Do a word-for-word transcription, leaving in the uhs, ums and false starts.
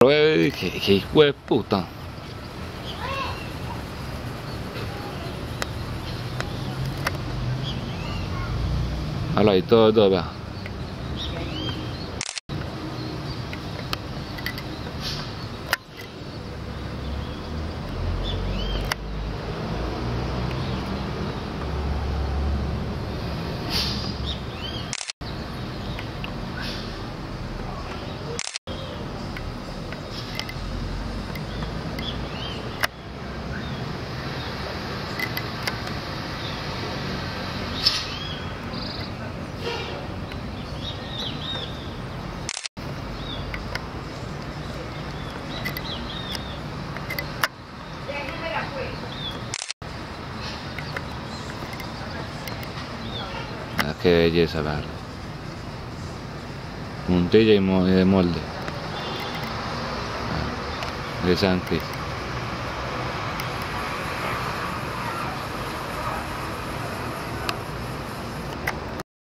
Qué, qué hijo de puta. Al ladito de todo, vea. Ah, qué belleza, ver. Puntilla y mo- de molde. Ah, de San Cris.